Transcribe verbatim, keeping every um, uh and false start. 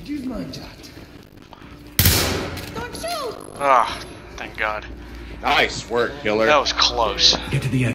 Excuse my jot. Ah, thank God. Nice work, killer. That was close. Get to the